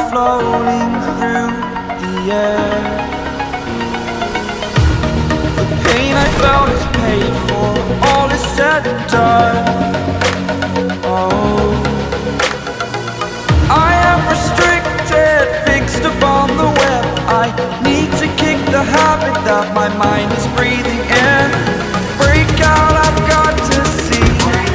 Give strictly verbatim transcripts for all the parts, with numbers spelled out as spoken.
floating through the air. The pain I felt is paid for, all is said and done. Oh, I am restricted, fixed upon the web. I need to kick the habit that my mind is breathing in. Break out, I've got to see.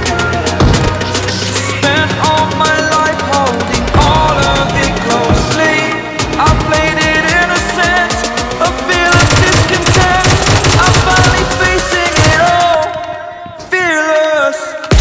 Spent all my life holding all of it closely. I played it innocent, a feel of discontent. I'm finally facing it all, fearless.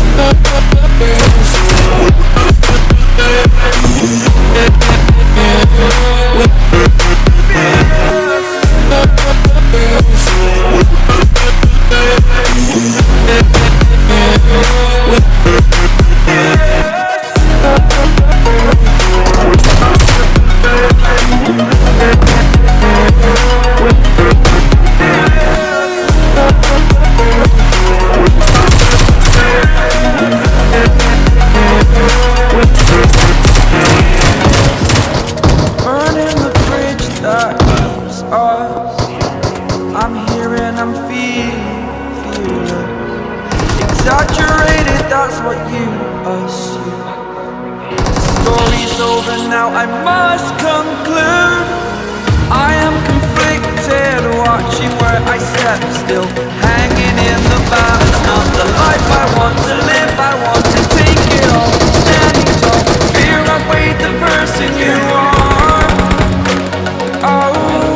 Burning the bridge that keeps us. I'm here and I'm feeling fearless. Exaggerated, that's what you assume. The story's over now, I must conclude. I am conflicted, watching where I step still, hanging in the balance. Not the life I want to live, I want to take it all. Standing tall, fear outweighed the person you are. Oh,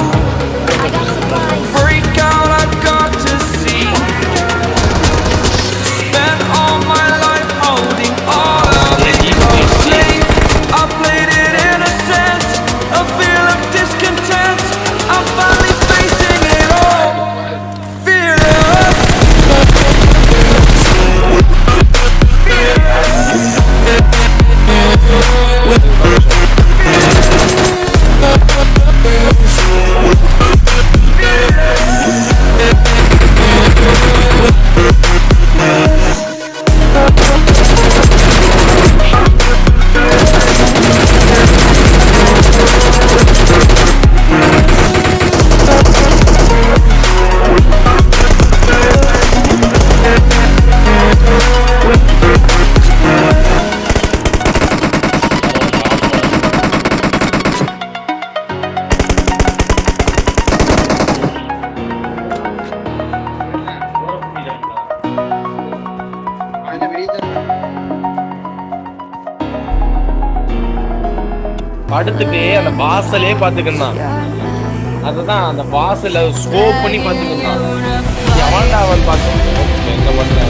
break out, I've got to see. Spent all my life holding all of it closely. I played it innocent, a feel of discontent. I'm finally facing it all, fearless. அடுத்துட்டு அந்த வாசலே பாத்துக்கிட்டான். அதுதான் அந்த வாசல scope பண்ணி பாத்துக்கிட்டான். எவன்டா அவன் பார்த்து எங்க பண்றான்.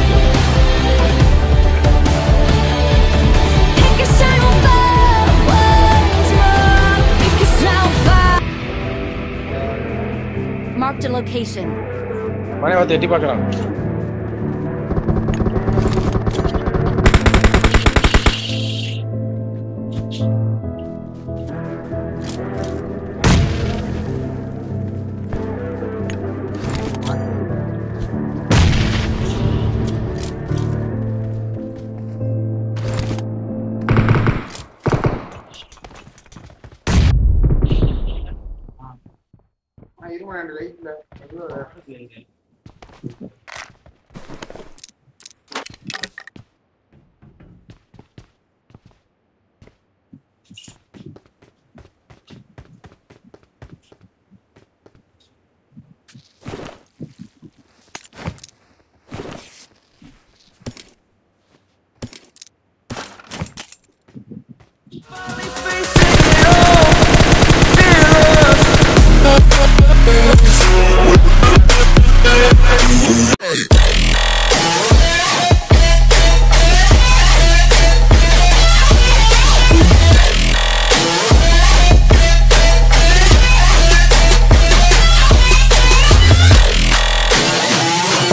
Marked a location. மணி வந்து எட்டி பார்க்கறான். I don't want to